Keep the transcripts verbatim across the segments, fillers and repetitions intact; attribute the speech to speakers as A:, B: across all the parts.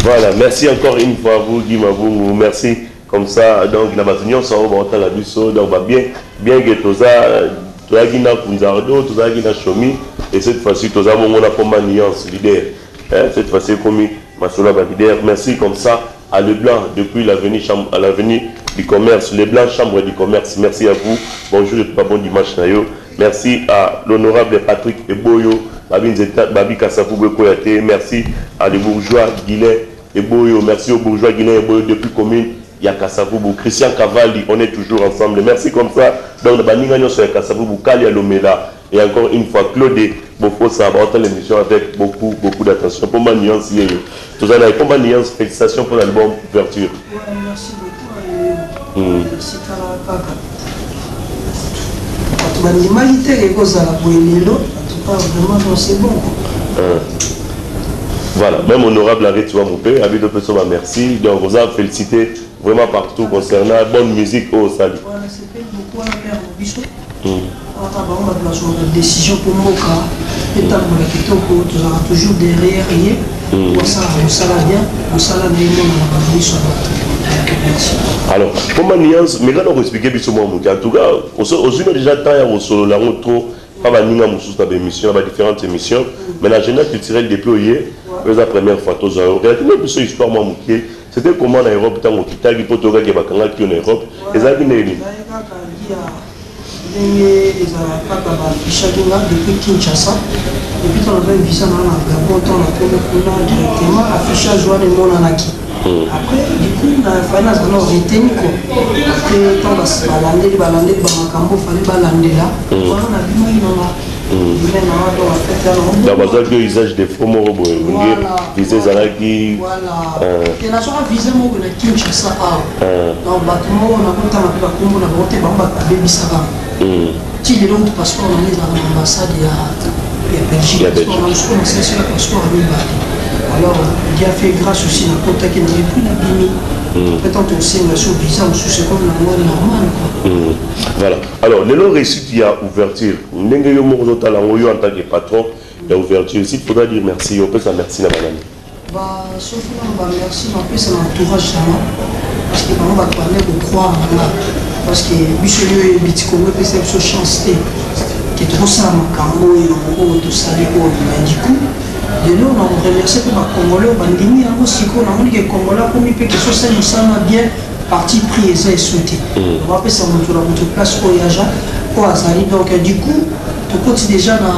A: Voilà, merci encore une fois à vous, Guy Mabungu. Merci. Comme ça, donc, la bataillon, ça va monter la busso. Donc, va bien, bien que tout ça, tout ça, Guina Kunzardo, tout ça, Guina Chomi. Et cette fois-ci, tout ça, on a comme alliance leader. Cette fois-ci, comme Masoula leader. Merci comme ça à Leblanc, depuis l'avenue à l'avenue du commerce. Leblanc, chambre du commerce. Merci à vous. Bonjour et pas bon dimanche, Nayo. Merci à l'honorable Patrick Eboyo. Babi Kassafou Bekoyate, merci à les bourgeois Guillet et Boyo, merci aux bourgeois Guillet et Boyo depuis commune, il y a Kassafou, Christian Cavalli, on est toujours ensemble, merci comme ça. Donc, nous avons sur Kassafou, Kali Alomela, et encore une fois, Claude Bofo, ça va l'émission avec beaucoup, beaucoup d'attention. Pour ma nuance, tout ça, pour ma nuance, félicitations pour l'album Ouverture.
B: Ouais, merci beaucoup. Hmm. Merci Kaka. Vraiment, c'est bon.
A: Euh, voilà, même honorable Arrête, tu vas mon père, avec deux personnes, merci. Donc, vous avez félicité vraiment partout concernant la bonne musique au salut.
B: Voilà, c'est fait beaucoup à la mère au bichot. On a la décision pour moi, et tant que tu auras toujours derrière, on s'en va bien, on s'en va bien, on s'en va.
A: Alors, comment nuance, mais quand on explique, en tout cas, aujourd'hui, déjà, temps à solo, la route. Pas de émissions, différentes émissions, mais la jeunesse culturelle déployée, c'est la première fois. Regardez cette histoire, c'était comment en Europe, tant qu'on quitte les poteaux qui sont en Europe, et ça qui n'est pas.
B: Depuis Kinshasa, depuis qu'on avait une visa dans le Gabon, on a directement affichage de mon anaki. Après, du coup, on a fait un retenu. Après, on a balandé, balandé, bamakambo, fallait balander là. On a vu moi, il en a.
A: Dans le usage des faux mots, visé Zalaki.
B: Voilà. Et la soirée visée, moi, on a Kinshasa. Dans le bâtiment, on a monté un peu à Combo, on a monté un baby Sava. Si les autres passeports, on est dans l'ambassade, il y a Belgique. On a commencé sur le passeport à Mibali. Alors, il a fait grâce aussi à la qui n'avait plus la bimi. Peut-être que c'est une nation bizarre, c'est comme la loi normale.
A: Voilà. Alors, les lois réussites, il y a ouverture. Nous avons en tant que patron, il y a ouverture. Ici, il faudra dire merci. On peut dire merci à madame.
B: Bah, sauf que bah, merci, mais en plus, c'est l'entourage. Parce que on va parler de croire. Parce que Bichelieu et Bitcoin, c'est une chance qui est trop ça, Makambo et Longo, tout ça, du coup. De nous, on remercie pour les Congolais, on a dit que les Congolais ont mis quelque chose qui bien parti pris et ça est souhaité. On va appeler ça notre place au Yaja, au Azali. Donc, du coup, tu continues déjà dans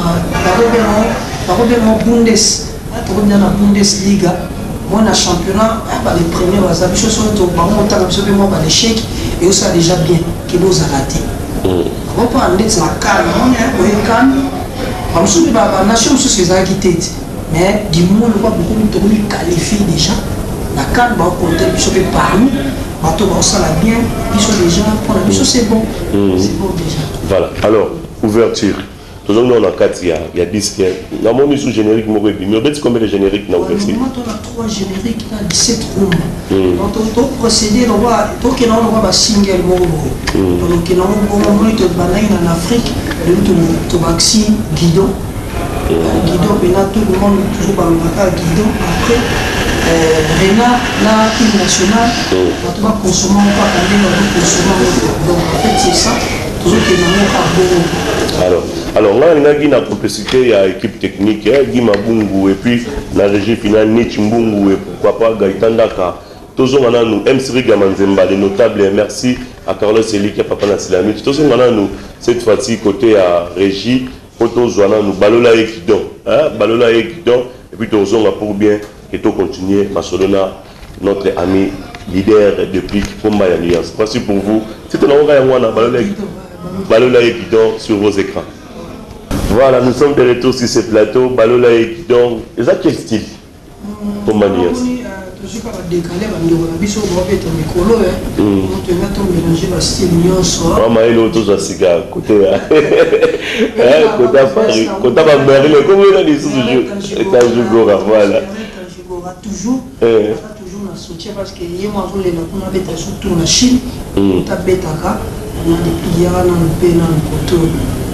B: la Bundes, dans la Bundesliga, on a championnat, les premiers, les choses sont au l'échec et ça déjà bien, qui nous a raté. On va prendre la calme, on est calme, on va soulever la nation sur ses activités. Mais du moment où on va beaucoup qualifier déjà, la carte va compter, ils sont parmi, on s'en a bien, ils sont déjà, pour la mission c'est bon, c'est bon déjà.
A: Voilà, alors, ouverture. Toujours nous on a quatre, il y a dix, il y a mon mission générique, mon web, mais on combien de génériques dans l'ouverture?
B: On a trois génériques, on a dix-sept rooms. Donc on va procéder, on va, tant qu'on a un single mot, donc on a un en Afrique, on a un vaccin, guidon. Guidon, tout le monde toujours par le Guidon. Après, Réna, la team nationale, on va consommer, on va aller consommer. Donc en fait, c'est ça. Toujours qu'il y a un
A: alors, alors là, il y a une complexité, il y a l'équipe technique, il y a Guy Mabungu, et puis la régie finale, Nietzsche Mbungu, et pourquoi pas Gaëtan Daka. Toujours on a nous, M. Siri Gamanzemba, les notables, et merci à Carlos Eli qui a papa Nassilamit. Toujours on a nous, cette fois-ci, côté à régie. Nous balola et guidon, balola et guidon, et puis nous avons pour bien que tout continuer, Masolona, notre ami leader depuis Komba Alliance. Voici pour vous, c'est un endroit balola et guidon sur vos écrans. Voilà, nous sommes de retour sur ce plateau, balola et guidon. Et ça, quel style Komba Alliance?
B: Je suis pas décalé, mais je suis pas être micro. On te met ton mélanger la style nyonso.
A: Maman il est autour de cigare côté là. Côté Paris, côté Bambari, comment il a dit ce jour? Et un jour voilà.
B: Toujours. Toujours na soutien parce que hier moi je voulais na beta surtout na Chine. Ta beta ka, on a des piliers na le pays na le côté.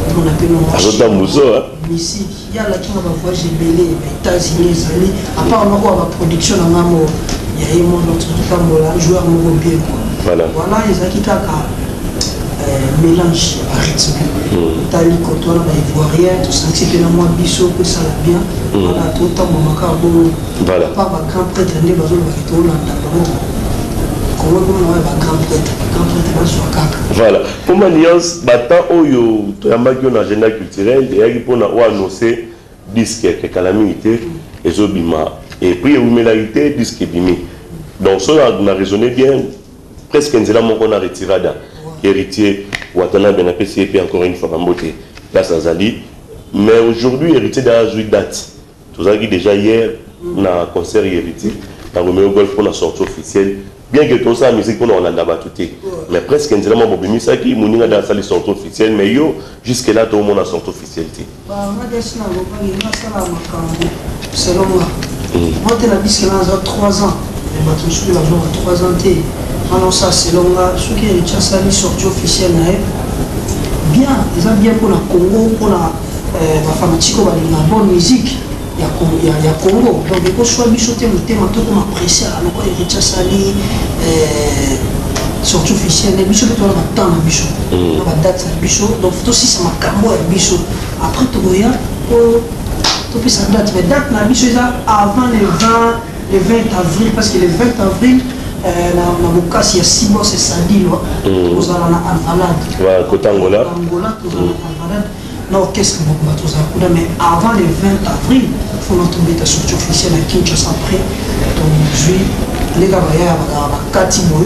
B: on appelle
A: Azota Mousso, hein.
B: Ici, il y a là qui va voyager belé, les États-Unis, les à part on a la production en amont, il y a un autre temps, joueur nouveau bien.
A: Voilà.
B: Voilà, ils ont quitté un mélange à rythme. Tali, quand on a ivoirien, tout ça, c'est un mois biseau, que ça va bien. Voilà, tout le temps, mon macabre,
A: voilà.
B: Pas un grand prêtre, on est dans le retour, comment on a un grand prêtre, un grand prêtre, sur caca.
A: Voilà. Pour ma nuance, battant Oyo, tu as marqué une agenda culturel, et il faut annoncer disque que calamité et Zobima. Et puis, il y a une disque bimi. Donc, ça, on a raisonné bien. Presque un zéla mon qu'on a retiré là. Héritier, Ouattana Ben A P C P encore une fois en beauté. Là, ça Zali. Mais aujourd'hui, héritier d'un joué date. Tout ça qui déjà hier, on a un concert héritier. On a remis au golf pour la sortie officielle. Bien que tout ça, la musique, on a d'abord tout. Mais presque un zéla mon bobimi, ça qui m'a dit dans la salle de sortie officielle. Mais yo, jusque là, tout le monde a sorti officielle.
B: Bah, on a des choses à selon moi. Moi, tu as dit que là, j'ai trois ans. Je suis là, j'ai trois ans. Alors ça, selon moi, ce qui est déjà sali sorti officiel, bien, ils ont bien pour la Congo, pour la femme chico, la bonne musique, il y a Congo. Donc, il faut soit bichoter le thème, tout comme apprécier, alors il est déjà sali sorti officiel, les bichos, tu vas temps à bichot, on va date à bichot, donc il faut aussi ça m'a cambo à bichot. Après, tu vois, tu peux ça date, mais date à bichot, avant les vingt, le vingt avril, parce que le vingt avril, na mokasi il y a six mois c'est samedi là vous allez en Alvalade
A: ouais côté Angola
B: Angola vous allez en Alvalade non qu'est-ce que vous avez mais avant le vingt avril il faut nous tomber ta sortie officielle à Kinshasa après donc juillet les gars il y a la Katimo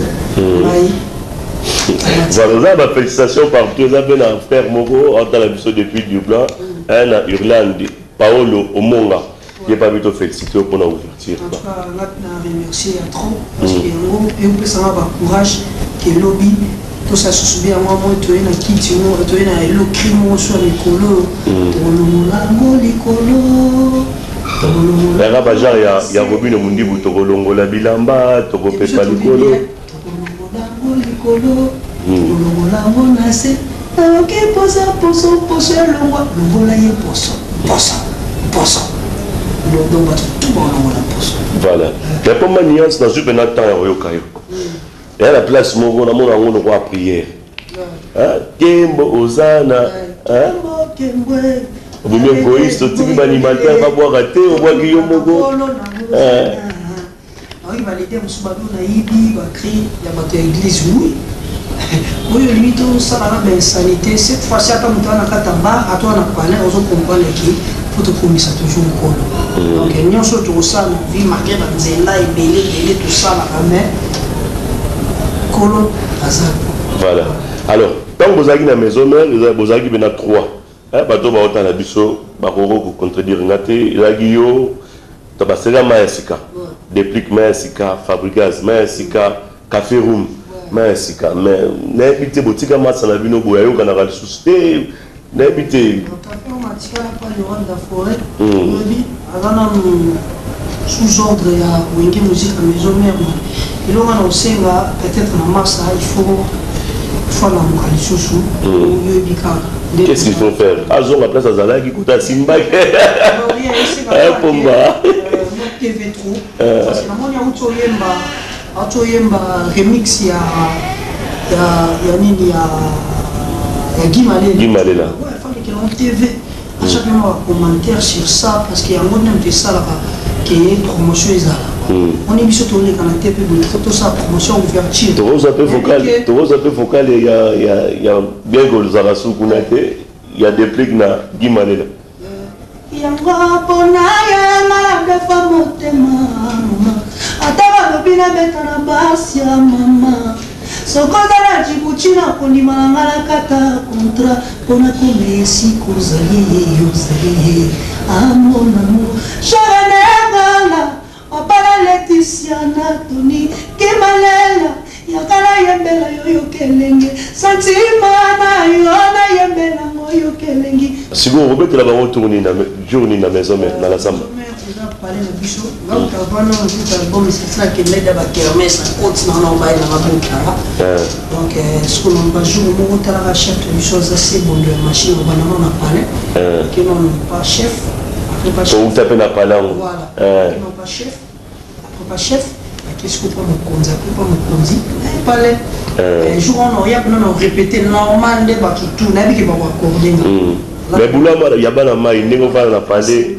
A: voilà ma félicitation par tous les amis un frère Mogo en la mission depuis Dublin un à Irlande Paolo Omonga. Je n'ai pas vu te féliciter pour l'ouverture.
B: En tout cas, là, je remercie à trop parce que on peut savoir le courage que le lobby, tout ça se souvient à moi, moi, tu es dans qui tu es, tu es dans le crime sur les colos. Les colos.
A: Il y a Robin Mundi, tu as Rolongo la Bilamba, tu as Pepa Licolo. Voilà. Mais pour ma nuance, dans une bonne temps, il y a la place, mon gars, on a un roi prière. Kembo, Ozana. Vous m'avez égoïste, tu m'as alimentaire, va boire à thé, on voit Guillaume Mogo.
B: Il va l'aider, on va créer, il va créer l'église, oui. Oui, lui, tout ça, la sanité, cette fois-ci, quand on a un katamba, à toi, on a parlé, on a compris qu'il faut te promettre ça toujours au col. Donc, il y a surtout ça, la vie marquée dans Zéla, et Bélé, Bélé, tout ça, la main, colo, hasard.
A: Voilà. Alors, tant que vous avez une maison mère, vous avez bien trois. Bateau, vous avez un biseau, vous contredire une athée, il a guillot, tu as passé la maïsika, déplique maïsika, fabricage maïsika, café room. Mais si quand même, n'habitez boutique à Massa la Vino Boyau, qu'on a le souci, n'habitez.
B: Sous ordre à Wenge Musique à maison mère. Et là, on a annoncé peut-être en mars, il faut faire la mouka sous sous.
A: Qu'est-ce qu'il faut faire? Azon la place à Zala qui coûte à Simba. Un pomba.
B: T V trop. Parce que la monia où tu as un remix, il y a nini, il y a Guimalé.
A: Guimalé là.
B: Ouais, il fallait qu'il y ait un T V. À chaque fois, un commentaire sur ça, parce qu'il y a un monde de ça là, qui est promotion. On est mis sur tourner quand on a T V, tout ça, promotion ouverture.
A: Tu vois un peu focal, tu vois un peu focal, il y a bien que les Arasou qu'on a été, il y a des pliques dans Guimalé là.
B: Yanga ponaya malade famotema ataba lobina betana basia mama sokoza la jibuchina konima ngala kata kontra pona komesi kozali yozali amona mo sharana opala Laetitia na Tony Kimalela yakala ya yembela yo kelenge sentima na yo na yembela yo kelenge
A: si vous remettez la banque tourner na journée na maison mais dans la samba
B: déjà parler na biso donc avant non tout album c'est ça que l'aide ba kermesse continue na ba na mabuka donc ce qu'on va jouer au moment la chef une chose assez bonne de machine on va na parler que non pas chef après pas chef
A: on tape na parler
B: voilà non pas chef après pas chef qu'est-ce qu'on peut me conduire pour me conduire parler un jour on aurait non répéter normal de ba tout na bi que ba accorder
A: mais boulama ya bana mai ndenge va na parler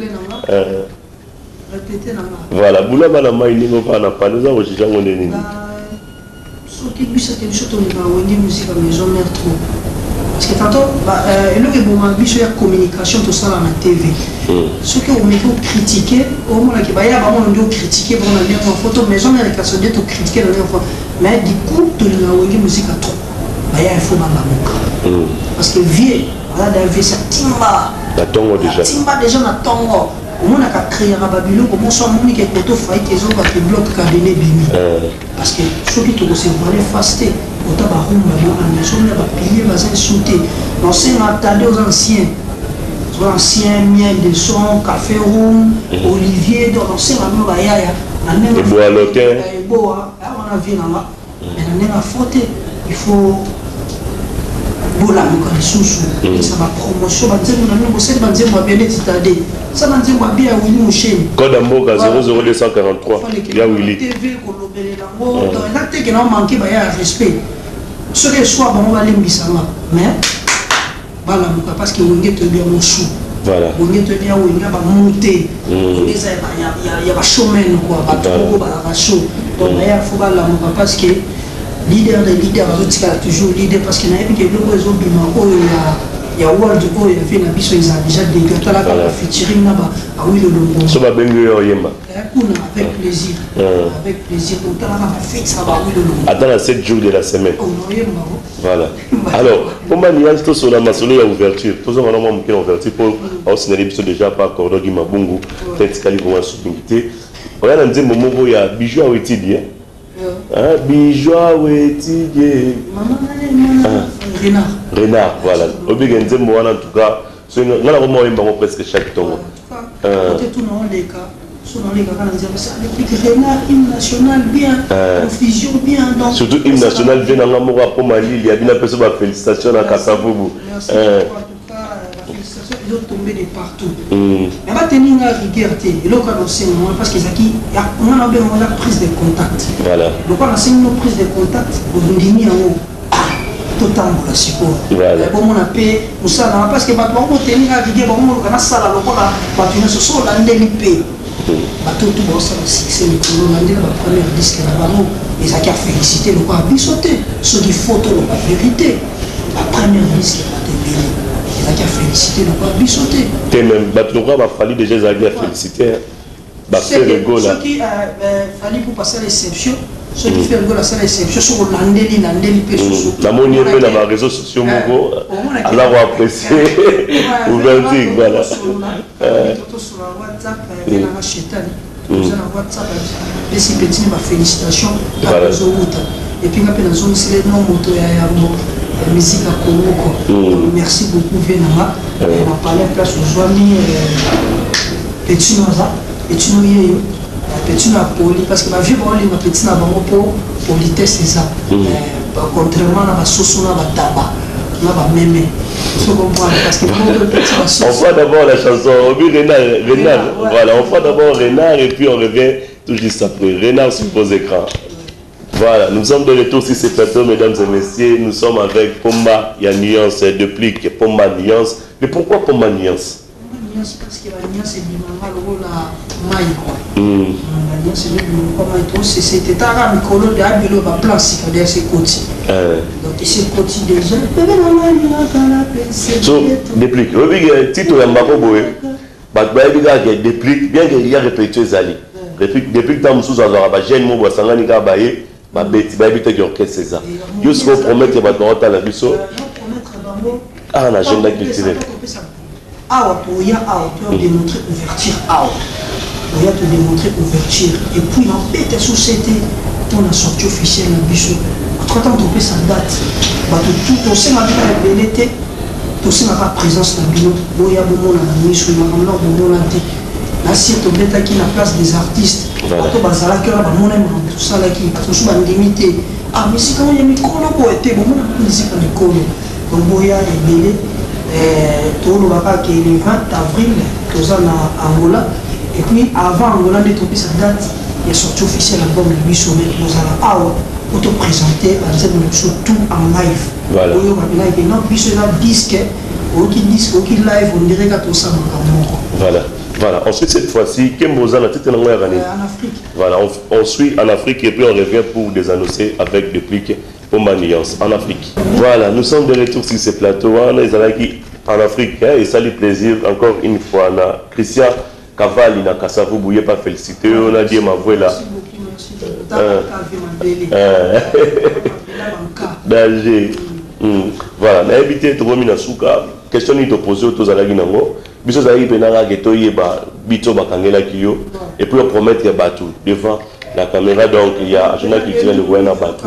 B: répéter na
A: voilà boulama na mai ndenge va na parler za ko chicha ngone nini
B: so ki bisa ke biso to na wengi musique à maison mère trop parce que tantôt bah euh le que bon biso ya communication tout ça na T V ce que on met critiquer au moins que ba ya ba on doit critiquer bon na bien photo maison mère ka so de to critiquer la dernière fois mais du coup to na wengi musique à trop ba ya il faut na moka parce que vieux voilà d'avoir ça timba
A: la tongo déjà
B: timba déjà na tongo au moins a créé un babylone comme ça mon que photo faille que ont que bloc ka donné bimi parce que ceux qui te conseillent aller faster autant ba rumba ba maison na ba pilier ba sauter non c'est m'attendre aux anciens aux anciens miel de son café room Olivier donc c'est ma mère ba ya na même
A: et bois loquin
B: et bois on a vu na ma mais na faute il faut bola mukali susu ça va promotion banzemu na ngo c'est banzemu ba bien titade ça banzemu ba bien Willy Musheni
A: code mboka zéro zéro deux cent quarante-trois ya Willy
B: T V ko lobele lango donc là te que non manquer ba ya respect ce que soit bon va lembisa mais bala muka parce que wenge te bien moshu
A: voilà
B: wenge te bien wenge ba monter wenge ça ya ya ya ba showman quoi ba to ba ba show donc ya faut bala muka parce que leader des leaders a toujours leader parce qu'il y a que le réseau bima il y a world go il fait na biso ils ont déjà dégaté la featuring na ba a oui le logo
A: so ba bengo yo yemba
B: avec plaisir avec plaisir donc là va faire ça ba oui le logo
A: attends la sept jours de la semaine voilà alors comment il y a tout sur la masolo ya ouverture tout ça normalement mon ouverture pour au signaler biso déjà par cordon gi mabungu peut-être kali pour un subunité regarde un moment où il y a bijou à étudier ah bijou à étudier
B: Renard.
A: Renard, voilà. Obigenze moi en tout cas, c'est on a vraiment un presque chaque temps.
B: Euh. Tout dans les cas, sont dans les cas quand on dit ça, le Renard hymne national bien, confusion bien donc.
A: Surtout hymne national bien en amour pour Mali, il y a bien un peu de félicitations à Kasavubu.
B: Merci en tout cas, la félicitation ils ont tombé de partout. Mais va tenir une rigueur et là quand on sait moi parce que ça qui on a bien la prise de contact.
A: Voilà.
B: Donc on a c'est une prise de contact au Ndini en haut. Totalement la support.
A: Voilà.
B: Bon on a payé pour ça parce que maintenant on tenir à rigueur bon on a ça là on a battu ce sont là ndelipe. Bateau tout bon ça succès le Colombie la première disque là bas et ça qui a félicité le quoi bisoté ce qui photo la vérité la première disque là de Béni et ça qui a félicité le quoi bisoté
A: t'es même bateau va fallu déjà ça qui a félicité bah c'est le go là
B: ce qui a fallu pour passer l'exception ce qui fait le go là c'est l'exception sur l'andeli l'andeli pe sur
A: la monnaie pe dans les réseaux sociaux moko alors on apprécie ouverture voilà
B: photo sur la WhatsApp et la chetane nous allons WhatsApp et si petit ma félicitation à la zone et puis après dans zone c'est le nom moto ya yambo musique à Congo merci beaucoup Venama on a parlé place aux joamis petit noza petit noyer petit na poli parce que ma vie bon les petit na bango pour politesse c'est ça contrairement à la sauce na ba tabac na ba mémé je comprends parce que
A: on fait d'abord la chanson Obi Renard Renard voilà on fait d'abord Renard et puis on revient tout juste après Renard sur vos écrans voilà nous sommes de retour sur ces plateaux mesdames et messieurs nous sommes avec Pomba il y a nuance de plique Pomba nuance mais pourquoi Pomba nuance
B: parce que la nuance est du normal la maille quoi la nuance est du normal tout c'était un micro de abilo ba place qui derrière ces côtés donc ces côtés déjà
A: so déplique Obi titre ya mbako boye ba ba biga ke déplique bien que il y a répété zali déplique déplique dans mususu azara ba jeune mo basangani ka baye ba beti ba bita ki orchestre c'est ça jusqu'au promettre ba torota la biso ah la agenda culturelle
B: ah pour y a ah pour démontrer ouverture ah pour y a te démontrer ouverture et puis en bête société on a sorti officiel la biso tout cas tant que sa date tout on sait ma vie tout c'est ma présence dans bino boya bomo na miso na mona bomo na te na si to beta qui na place des artistes to bazala que ba mona tout ça là qui parce que je suis limité ah mais si quand il y a micro pour être bomo na musique na micro donc boya et belé euh tout le baba qui est le vingt avril tout ça na Angola et puis avant Angola de topi sa date il est sorti officiel l'album de lui sur nous allons ah auto présenter tout en live.
A: Voilà.
B: Non, puis cela disque, qui disque, qui live, on dirait que tout ça.
A: Voilà. Voilà. Ensuite, cette fois-ci, Kembozana, tout est en
B: Afrique.
A: Voilà, on, on suit en Afrique et puis on revient pour des annoncer avec des pliques pour Maniance en Afrique. Voilà, nous sommes de retour sur ce plateau. On est en Afrique hein, et ça lui plaisir encore une fois. Christian Cavalli, na Kassavou, vous pas félicité. On a dit ma voix là. Danger. Voilà, na évité de remis na souka. Question ni te poser aux alagi nango. Biso zali penanga geto yeba bito bakangela kiyo et puis on promet ya batu devant la caméra donc il y a agenda culturel de Gouena batu.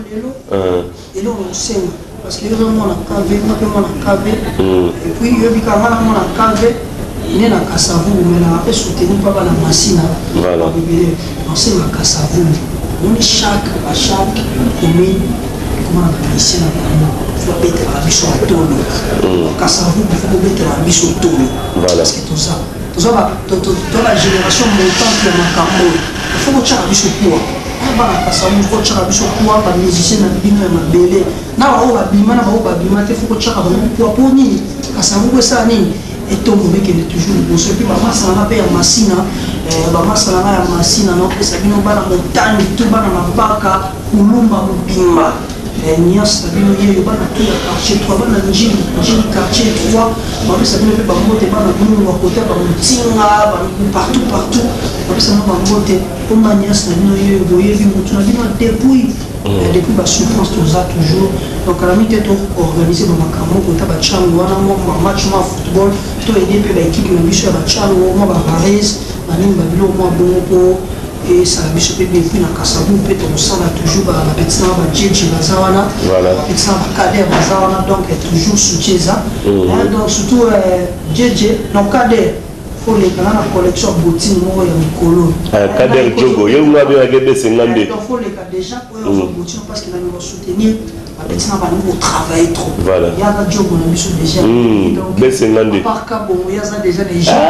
B: Et là on sait parce que vraiment la cavé, moi que moi la cavé et puis yo bikanga na moi la cavé ni na Kassavou mais na après soutenir pas la machine.
A: Voilà.
B: On sait la Kassavou. On est chaque à chaque commune comment on appelle ici là il faut mettre la biche au tolo. Kassavou il faut mettre la biche au tolo.
A: Voilà.
B: Parce que tout ça tout ça va dans la génération montante de Makambo il faut que tu aies la biche au poids. Bana Kassavou il faut que tu aies la biche au poids par musicien na bima na belé. Na wa wa bima na wa wa bima te faut que tu aies la poids pour ni Kassavou ko ça ni et tout le monde qui est toujours le boss et puis maman ça n'a pas ya masina maman ça n'a pas ya masina non que ça vient bana montagne tout bana mabaka kulumba mubimba nias tabino ye bana tout ya quartier trois bana njili njili quartier trois maman ça vient pas monter bana bunu wa côté ba mutinga ba partout partout maman ça n'a pas monter pour manias tabino ye boye vi mutu na bino depuis depuis la souffrance tout ça toujours donc à la mi tête organisé dans ma caméra quand tu as chango wana mo match ma football to aider pe l'équipe na biso ba chango mo ba Paris ba ni ba bilo mo bongo et ça la biso pe bien puis na Kassavou pe to ça là toujours ba la petite ba Djedji bazawana
A: voilà
B: petite ba Kader bazawana donc est toujours soutien ça donc surtout Djedji non Kader faut les canaux la collection bottine mo ya mikolo
A: Kader Jogo ye una be agebe sengande
B: donc faut les cas déjà pour bottine parce qu'il va nous soutenir avec ça va nous travailler trop
A: voilà
B: il y a un job on a mis sur déjà
A: donc be sengande
B: par cabo il y a ça déjà les gens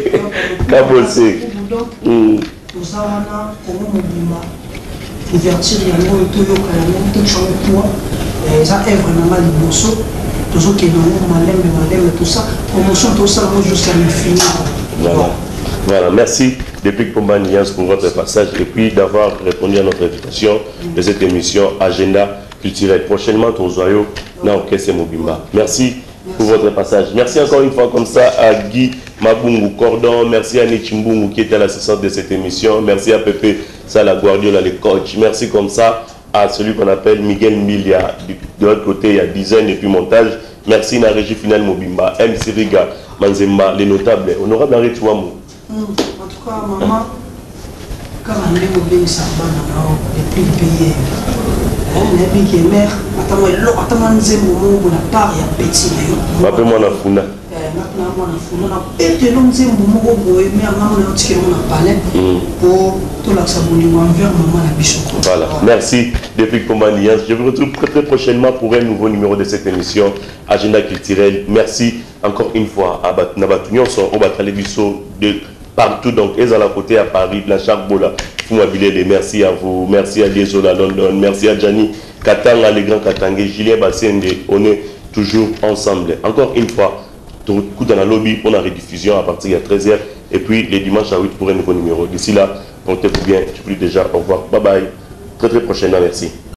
A: cabo c'est
B: donc nous avons comment mobima ouverture ya ngo to yo ka ngo to chango pour et ça est vraiment liboso toujours qui dans malem malem tout ça promotion tout ça jusqu'à l'infini.
A: Voilà. Voilà, merci depuis Pombanias pour votre passage et puis d'avoir répondu à notre invitation de cette émission Agenda culturel. Prochainement, ton joyau na orchestre Mobimba. Merci pour votre passage. Merci encore une fois comme ça à Guy Mabungu Cordon. Merci à Nichimbungu qui était à l'assistance de cette émission. Merci à Pepe Sala Guardiola, les coachs. Merci comme ça à celui qu'on appelle Miguel Milia. De l'autre côté, il y a design et puis montage. Merci à la régie finale Mobimba, M. Siriga, Manzemba, les notables. Honorable Henri Touamou.
B: En tout cas, maman, quand on est obligé de s'abandonner, depuis le pays, on est bien mère, attends-moi, attends-moi, nous avons mon part, il y a petit.
A: Rappelle-moi la Funa. Voilà, merci depuis Combanias. Je vous retrouve très très prochainement pour un nouveau numéro de cette émission Agenda culturel. Merci encore une fois à Nabatunion, au Batalebiso de partout, donc ils à la côté à Paris, Blanchard Bola, Fumabile, merci à vous, merci à Liezola London, merci à Gianni Katanga, les grands Katangé, Julien Bassende, on est toujours ensemble. Encore une fois, tout dans la lobby pour la rediffusion à partir de treize heures et puis les dimanches à huit pour un nouveau numéro. D'ici là, portez-vous bien, je vous dis déjà au revoir, bye bye, très très prochainement, merci.